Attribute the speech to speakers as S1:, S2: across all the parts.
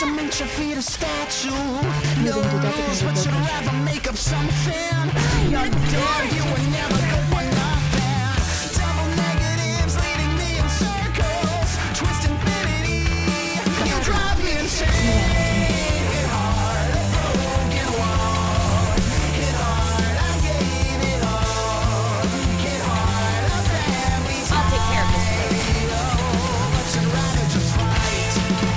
S1: cement your feet a statue. Lose, but you'd rather make up something. You're dead, you were never good for nothing. Double negatives leading me in circles. Twist infinity, you drive me insane. Hit hard, a broken wall. Hit hard, I gave it all. Hit hard, a family's
S2: I'll take care of this place.
S1: but you'd rather just fight.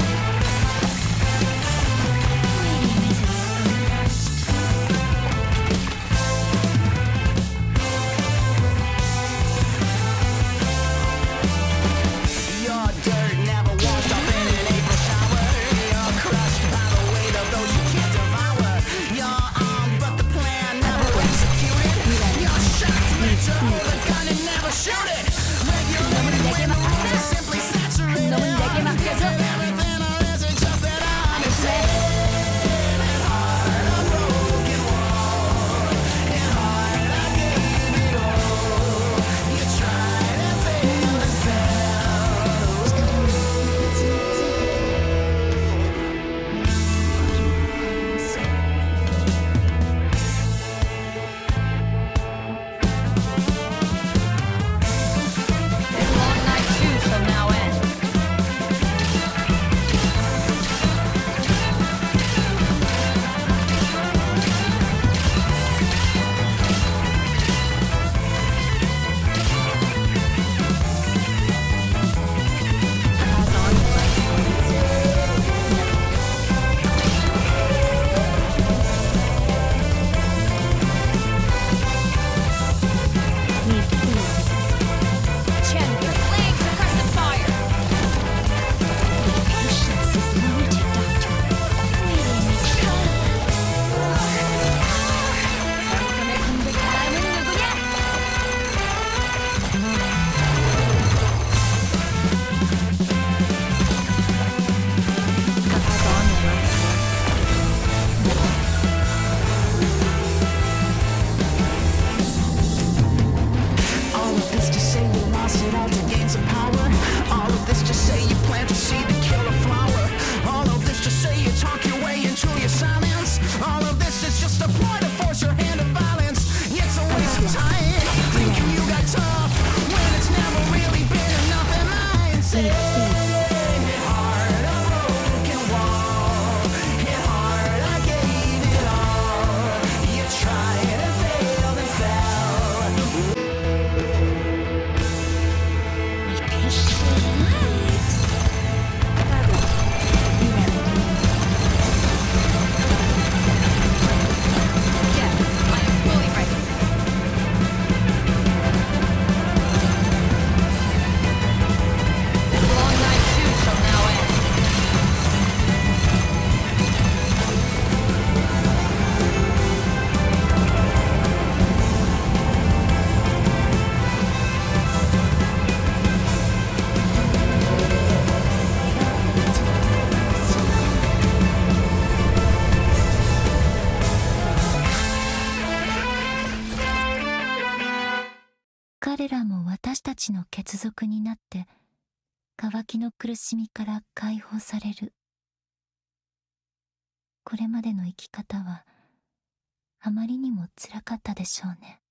S1: Your dirt never washed up in an April shower. You're crushed by the weight of those you can't devour. You're armed, but the plan never executed. You're shot to let you hold the gun and never shoot it. Regulated when the rules are simply saturated. Is it everything or is it just that I'm insane? Hit hard, a broken wall. Hit hard, I gave it all. You tried and failed and fell.
S2: This long night too shall now end. Champion, flames across the fire.
S1: All of this to say you lost it all to gain some power. All of this to say you plant a seed to kill a flower. All of this to say you talk your way into your silence. All of this is just a ploy to force your hand of violence. It's a waste of time thinking you got tough when it's never really been enough in mindset. Hit hard, a broken wall. Hit hard, I gave it all. You tried and failed and fell.
S2: Yes, I am fully ready. This long night too shall now end.
S3: 彼らも私たちの血族になって渇きの苦しみから解放される。これまでの生き方はあまりにも辛かったでしょうね。